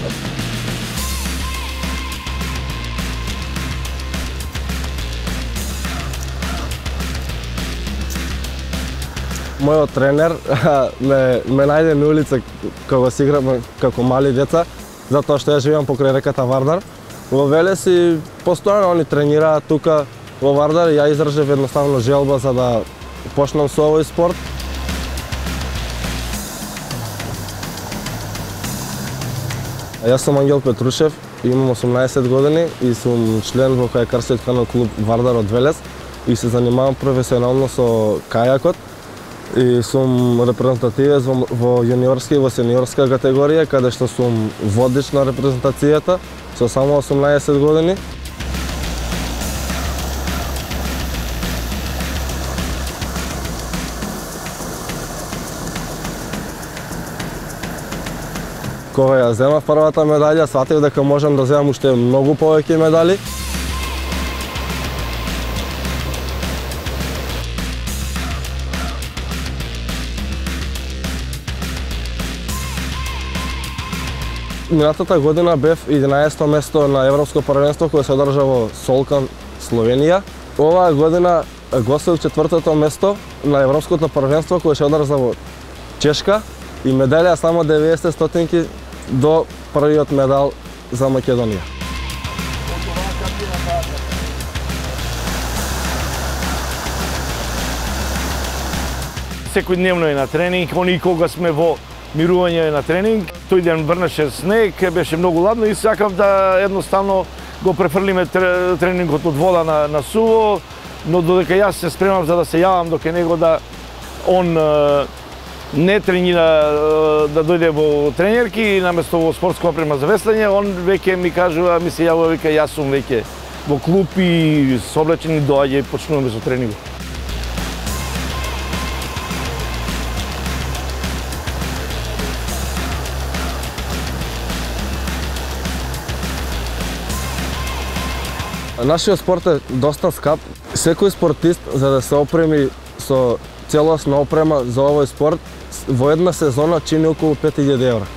Мојот тренер ме најде на улица кога си играме како мали деца, затоа што ја живеам покрај реката Вардар. Во Велес и постојано они тренираат тука во Вардар и ја издржав едноставно желба за да почнам со овој спорт. Јас сум Ангел Петрушев, имам 18 години и сум член во кајакарскиот канал клуб Вардар од Велес и се занимавам професионално со кајакот. И сум репрезентативец во јуниорска и во сениорска категорија, каде што сум водич на репрезентацијата со само 18 години. Кога ја земав првата медалја, сватив дека можам да земам уште многу повеќе медали. Минатата година бев 11-то место на Европско првенство кое се одржа во Солкан, Словенија. Оваа година го освоив 4-то место на Европското првенство кое се одржа во Чешка и медалја само 90 стотинки до првиот медал за Македонија. Секојдневно е на тренинг, они кога сме во мирување на тренинг. Тој ден врнеше снег, беше многу ладно и сакав да едноставно го префрлиме тренингот од вода на суво, но додека јас се спремам за да се јавам до него да он не тренира да дојде во тренерки, наместо во спортска опрема за веслање, он веќе ми кажува, ми се јавува, вика јас сум веќе во клуб и соблечени доаѓа и почнуваме со тренингот. Нашиот спорт е доста скап. Секој спортист за да се опреми со целосна опрема за овој спорт во една сезона чини околу 5000 евра.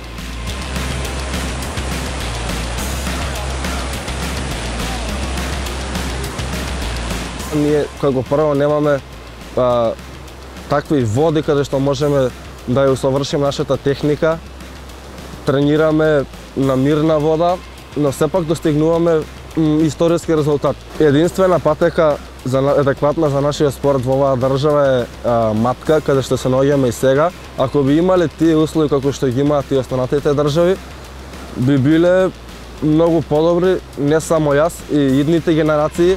Ние како прво немаме такви води каде што можеме да ја усовршиме нашата техника. Тренираме на мирна вода, но сепак достигнуваме историски резултат. Единствена патека адекватна за нашиот спорт во оваа држава е Матка, каде што се наоѓаме и сега. Ако би имале тие услови како што ги имаат и останатите држави, би биле многу подобри, не само јас и идните генерации.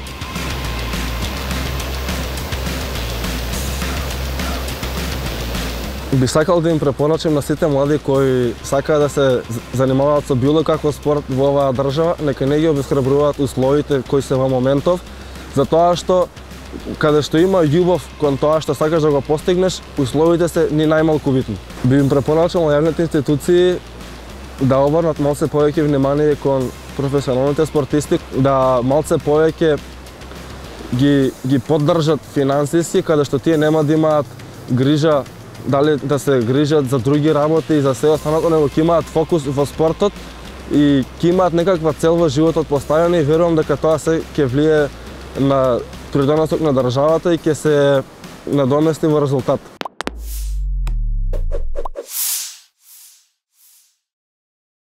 Би сакал да им препорачам на сите млади кои сакаат да се занимаваат со било каков спорт во оваа држава, нека не ги обесхрабруваат условите кои се во моментов, затоа што каде што има љубов кон тоа што сакаш да го постигнеш, условите се ни најмалку битни. Би им препорачал на јавните институции да обрнат малце повеќе внимание кон професионалните спортисти, да малце повеќе ги поддржат финансиски, каде што тие нема да имаат грижа дали да се грижат за други работи и за се останато, него ќе имаат фокус во спортот и ќе имаат некаква цел во животот поставена и верувам дека тоа се ќе влие на придонесок на државата и ќе се надомести во резултат.